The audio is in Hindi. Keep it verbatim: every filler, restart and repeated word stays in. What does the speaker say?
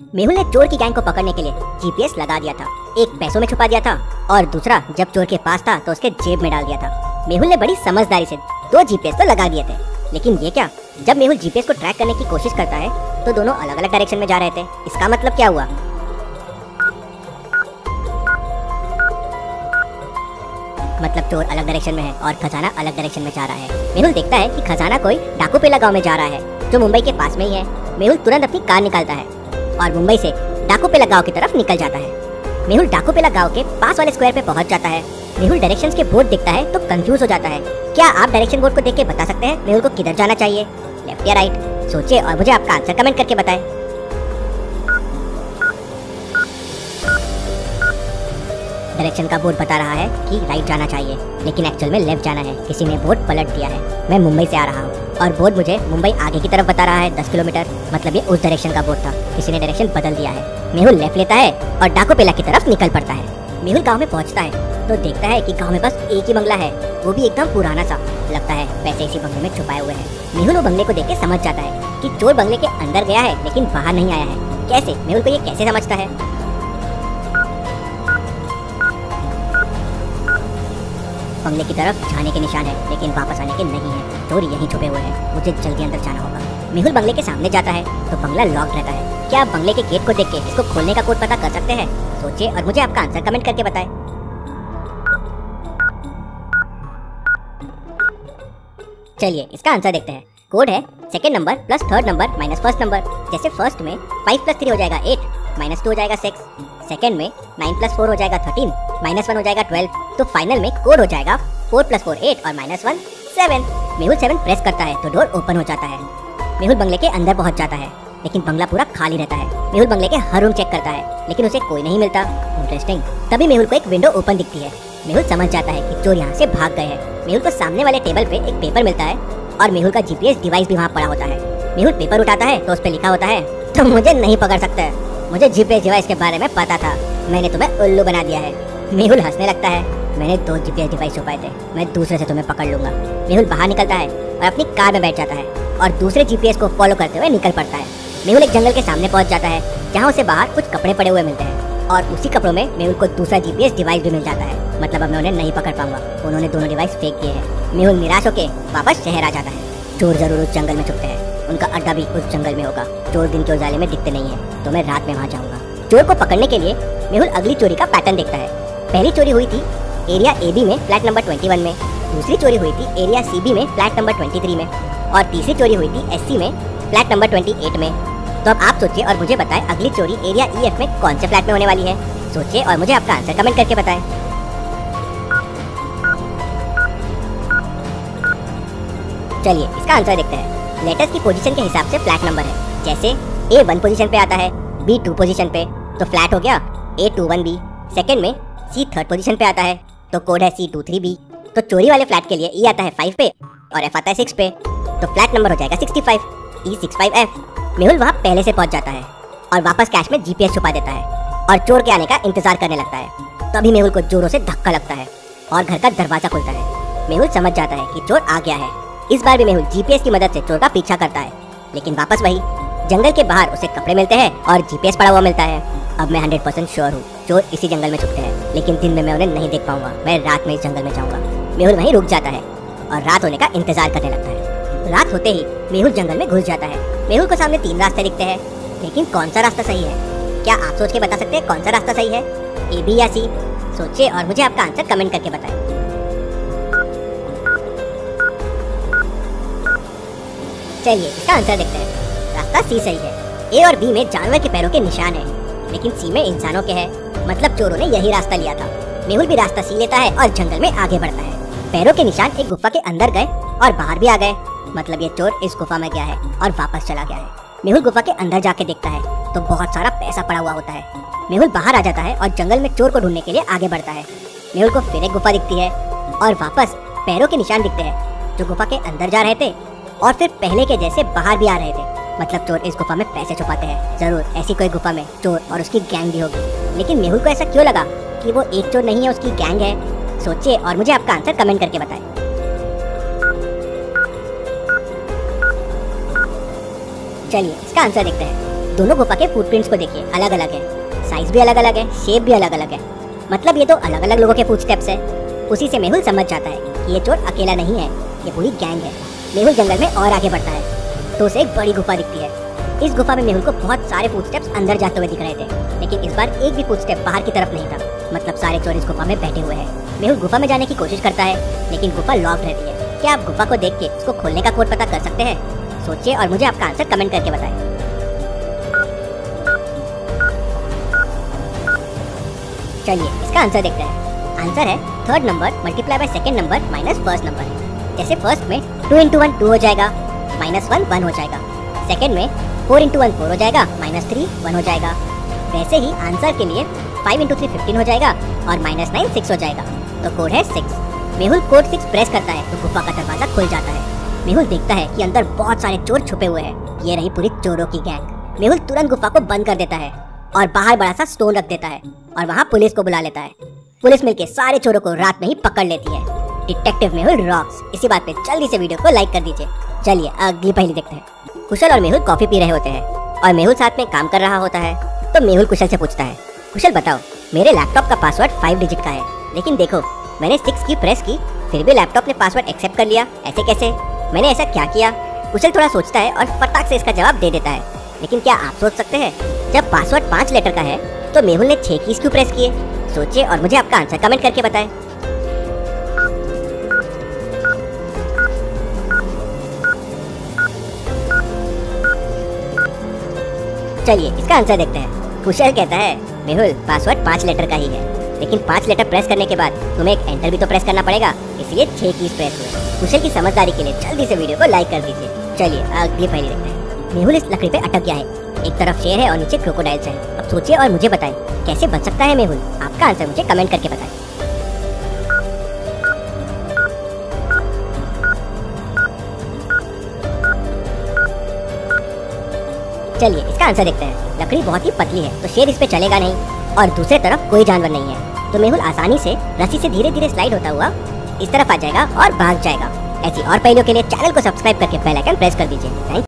मेहुल ने चोर की गैंग को पकड़ने के लिए जीपीएस लगा दिया था। एक पैसों में छुपा दिया था और दूसरा जब चोर के पास था तो उसके जेब में डाल दिया था। मेहुल ने बड़ी समझदारी से दो जीपीएस तो लगा दिए थे, लेकिन ये क्या, जब मेहुल जीपीएस को ट्रैक करने की कोशिश करता है तो दोनों अलग अलग डायरेक्शन में जा रहे थे। इसका मतलब क्या हुआ? मतलब चोर अलग डायरेक्शन में है और खजाना अलग डायरेक्शन में जा रहा है। मेहुल देखता है कि खजाना कोई डाकूपेला गांव में जा रहा है जो मुंबई के पास में ही है। मेहुल तुरंत अपनी कार निकालता है और मुंबई से डाकूपेला गांव की तरफ निकल जाता है। मेहुल डाकूपेला गांव के पास वाले स्क्वायर पे पहुंच जाता है। मेहुल डायरेक्शंस के बोर्ड दिखता है तो कंफ्यूज हो जाता है। क्या आप डायरेक्शन बोर्ड को देख के बता सकते हैं मेहुल को किधर जाना चाहिए, लेफ्ट या राइट? सोचिए और मुझे आपका आंसर कमेंट करके बताएं। डायरेक्शन का बोर्ड बता रहा है कि राइट जाना चाहिए, लेकिन एक्चुअल में लेफ्ट जाना है। किसी ने बोर्ड पलट दिया है। मैं मुंबई से आ रहा हूँ और बोर्ड मुझे मुंबई आगे की तरफ बता रहा है दस किलोमीटर, मतलब ये उस डायरेक्शन का बोर्ड था। किसी ने डायरेक्शन बदल दिया है। मेहुल लेफ्ट लेता है और डाकूपेला की तरफ निकल पड़ता है। मेहुल गांव में पहुंचता है तो देखता है कि गांव में बस एक ही बंगला है, वो भी एकदम पुराना सा। लगता है पैसे इसी बंगले में छुपाए हुए हैं। मेहुल वो बंगले को देख के समझ जाता है कि चोर बंगले के अंदर गया है लेकिन बाहर नहीं आया है। कैसे? मेहुल को ये कैसे समझता है? बंगले की तरफ जाने के निशान है लेकिन वापस आने के नहीं है। चोर यहीं छुपे हुए हैं, मुझे जल्दी अंदर जाना होगा। मेहुल बंगले के सामने जाता है तो बंगला लॉक रहता है। क्या आप बंगले के गेट को देख के इसको खोलने का कोड पता कर सकते हैं? सोचिए और मुझे आपका आंसर कमेंट करके बताएं। चलिए इसका आंसर देखते हैं। कोड है second number plus third number minus first number. जैसे फर्स्ट में फाइव प्लस थ्री हो जाएगा एट, माइनस टू हो जाएगा सिक्स। सेकंड में नाइन प्लस फोर हो जाएगा थर्टीन, माइनस वन हो जाएगा ट्वेल्व। तो फाइनल में कोड हो जाएगा फोर प्लस फोर एट और minus one seven. Mehul seven press करता है तो डोर ओपन हो जाता है। मेहुल बंगले के अंदर पहुंच जाता है लेकिन बंगला पूरा खाली रहता है। मेहुल बंगले के हर रूम चेक करता है लेकिन उसे कोई नहीं मिलता। इंटरेस्टिंग। तभी मेहुल को एक विंडो ओपन दिखती है। मेहुल समझ जाता है कि चोर यहाँ से भाग गए हैं। मेहुल को सामने वाले टेबल पे एक पेपर मिलता है और मेहुल का जीपीएस डिवाइस भी वहाँ पड़ा होता है। मेहुल पेपर उठाता है तो उस पे लिखा होता है, तुम मुझे नहीं पकड़ सकते, मुझे जीपीएस डिवाइस के बारे में पता था, मैंने तुम्हें उल्लू बना दिया है। मेहुल हंसने लगता है, मैंने दो जीपीएस डिवाइस छुपाए थे, मैं दूसरे से तुम्हें पकड़ लूंगा। मेहुल बाहर निकलता है और अपनी कार में बैठ जाता है और दूसरे जीपीएस को फॉलो करते हुए निकल पड़ता है। मेहुल एक जंगल के सामने पहुंच जाता है जहाँ उसे बाहर कुछ कपड़े पड़े हुए मिलते हैं और उसी कपड़ों में मेहुल को दूसरा जीपीएस डिवाइस भी मिल जाता है। मतलब अब मैं उन्हें नहीं पकड़ पाऊंगा, उन्होंने दोनों डिवाइस फेंक दिए हैं। मेहुल निराश होकर वापस शहर आ जाता है। चोर जरूर उस जंगल में छुपते हैं, उनका अड्डा भी उस जंगल में होगा। चोर दिन के उजाले में दिखते नहीं है तो मैं रात में वहाँ जाऊंगा। चोर को पकड़ने के लिए मेहुल अगली चोरी का पैटर्न देखता है। पहली चोरी हुई थी एरिया ए बी में फ्लैट नंबर ट्वेंटी वन में, दूसरी चोरी हुई थी एरिया सी बी में फ्लैट नंबर ट्वेंटी थ्री में और तीसरी चोरी हुई थी एस सी में फ्लैट नंबर ट्वेंटी एट में। तो अब आप सोचिए और मुझे बताएं अगली चोरी एरिया ई एफ में कौन से फ्लैट में होने वाली है। सोचिए और मुझे आपका आंसर कमेंट करके बताएं। चलिए इसका आंसर देखते हैं। लेटर्स की पोजीशन के हिसाब से फ्लैट नंबर है। जैसे ए वन पोजीशन पे आता है, बी टू पोजीशन पे, तो फ्लैट हो गया A two one B. Second में सी थर्ड पोजीशन पे आता है तो कोड है सी टू थ्री बी। तो चोरी वाले फ्लैट के लिए ई आता है फाइव पे और एफ आता है सिक्स पे, तो फ्लैट नंबर हो जाएगा sixty five, E six five F. Mehul वहाँ पहले से पहुँच जाता है और वापस कैश में जीपीएस छुपा देता है और चोर के आने का इंतजार करने लगता है। तभी मेहुल को जोरों से धक्का लगता है और घर का दरवाजा खुलता है। मेहुल समझ जाता है कि चोर आ गया है। इस बार भी मेहुल जीपीएस की मदद से चोर का पीछा करता है, लेकिन वापस वही जंगल के बाहर उसे कपड़े मिलते हैं और जीपीएस पड़ा हुआ मिलता है। अब मैं हंड्रेड परसेंट श्योर हूँ चोर इसी जंगल में छुपते हैं, लेकिन दिन में मैं उन्हें नहीं देख पाऊंगा। मैं रात में इस जंगल में जाऊंगा। मेहुल वहीं रुक जाता है और रात होने का इंतजार करने लगता है। रात होते ही मेहुल जंगल में घुस जाता है। मेहुल को सामने तीन रास्ते दिखते हैं, लेकिन कौन सा रास्ता सही है? क्या आप सोच के बता सकते हैं कौन सा रास्ता सही है, ए बी या सी? सोचिए और मुझे आपका आंसर कमेंट करके बताएं। चलिए इसका आंसर देखते हैं। रास्ता सी सही है। ए और बी में जानवर के पैरों के निशान है, लेकिन सी में इंसानों के हैं, मतलब चोरों ने यही रास्ता लिया था। मेहुल भी रास्ता सी लेता है और जंगल में आगे बढ़ता है। पैरों के निशान एक गुफा के अंदर गए और बाहर भी आ गए, मतलब ये चोर इस गुफा में गया है और वापस चला गया है। मेहुल गुफा के अंदर जाके देखता है तो बहुत सारा पैसा पड़ा हुआ होता है। मेहुल बाहर आ जाता है और जंगल में चोर को ढूंढने के लिए आगे बढ़ता है। मेहुल को फिर एक गुफा दिखती है और वापस पैरों के निशान दिखते हैं जो गुफा के अंदर जा रहे थे और फिर पहले के जैसे बाहर भी आ रहे थे। मतलब चोर इस गुफा में पैसे छुपाते हैं। जरूर ऐसी कोई गुफा में चोर और उसकी गैंग भी होगी। लेकिन मेहुल को ऐसा क्यों लगा कि वो एक चोर नहीं है, उसकी गैंग है? सोचिए और मुझे आपका आंसर कमेंट करके बताएं। चलिए इसका आंसर देखते हैं। दोनों गुफा के फुटप्रिंट्स को देखिए, अलग अलग है, साइज भी अलग अलग है, शेप भी अलग अलग है। मतलब ये तो अलग अलग लोगों के फुटस्टेप्स है। उसी से मेहुल समझ जाता है कि ये चोर अकेला नहीं है, ये पूरी गैंग है। मेहुल जंगल में और आगे बढ़ता है तो उसे एक बड़ी गुफा दिखती है। इस गुफा में मेहुल को बहुत सारे फुटस्टेप्स अंदर जाते हुए दिख रहे थे, लेकिन इस बार एक भी फुटस्टेप बाहर की तरफ नहीं था। मतलब सारे चोर इस गुफा में बैठे हुए हैं। मेहुल गुफा में जाने की कोशिश करता है, लेकिन गुफा लॉक रहती है। क्या आप गुफा को देख के उसको खोलने का कोड पता कर सकते हैं? सोचिए और मुझे आपका आंसर कमेंट करके बताएं। चलिए इसका आंसर देखते हैं। आंसर है third number multiply by second number minus first number. जैसे फर्स्ट में टू इंटू वन टू हो जाएगा, माइनस वन वन हो जाएगा। सेकंड में फोर इंटू वन फोर हो जाएगा, माइनस थ्री वन हो जाएगा। वैसे ही आंसर के लिए फाइव इंटू थ्री फिफ्टीन हो जाएगा और माइनस नाइन सिक्स हो जाएगा। तो कोड है six. Mehul code six press करता है तो गुफा का दरवाजा खुल जाता है। मेहुल देखता है कि अंदर बहुत सारे चोर छुपे हुए हैं। ये रही पूरी चोरों की गैंग। मेहुल तुरंत गुफा को बंद कर देता है और बाहर बड़ा सा स्टोन रख देता है और वहाँ पुलिस को बुला लेता है। पुलिस मिलके सारे चोरों को रात में ही पकड़ लेती है। Detective Mehul rocks. इसी बात पे जल्दी से वीडियो को लाइक कर दीजिए। चलिए अगली पहेली देखते हैं। कुशल और मेहुल कॉफी पी रहे होते हैं और मेहुल साथ में काम कर रहा होता है। तो मेहुल कुशल से पूछता है, कुशल बताओ, मेरे लैपटॉप का पासवर्ड फाइव डिजिट का है, लेकिन देखो मैंने सिक्स की प्रेस की फिर भी लैपटॉप ने पासवर्ड एक्सेप्ट कर लिया, ऐसे कैसे? मैंने ऐसा क्या किया? कुशल थोड़ा सोचता है और फटाक से इसका जवाब दे देता है। लेकिन क्या आप सोच सकते हैं, जब पासवर्ड पाँच लेटर का है तो मेहुल ने छह कीज क्यों प्रेस किए? सोचिए और मुझे आपका आंसर कमेंट करके बताएं। चलिए इसका आंसर देखते हैं। कुशल कहता है, मेहुल पासवर्ड पाँच लेटर का ही है, लेकिन पाँच लेटर प्रेस करने के बाद तुम्हें एक एंटर भी तो प्रेस करना पड़ेगा, इसलिए छह कीज प्रेस हुए। कुशल की समझदारी के लिए जल्दी से वीडियो को लाइक कर दीजिए। चलिए अगली पहेली देखते हैं। मेहुल इस लकड़ी पे अटक गया है। एक तरफ शेर है और नीचे क्रोकोडाइल्स है। अब सोचिए और मुझे बताएं कैसे बच सकता है मेहुल? आपका आंसर मुझे कमेंट करके बताएं। चलिए इसका आंसर देखते हैं। लकड़ी बहुत ही पतली है तो शेर इस पे चलेगा नहीं और दूसरे तरफ कोई जानवर नहीं है, तो मेहुल आसानी से रस्सी से धीरे धीरे स्लाइड होता हुआ इस तरफ आ जाएगा और भाग जाएगा। ऐसी और पहेलियों के लिए चैनल को सब्सक्राइब करके बेल आइकन प्रेस कर दीजिए। थैंक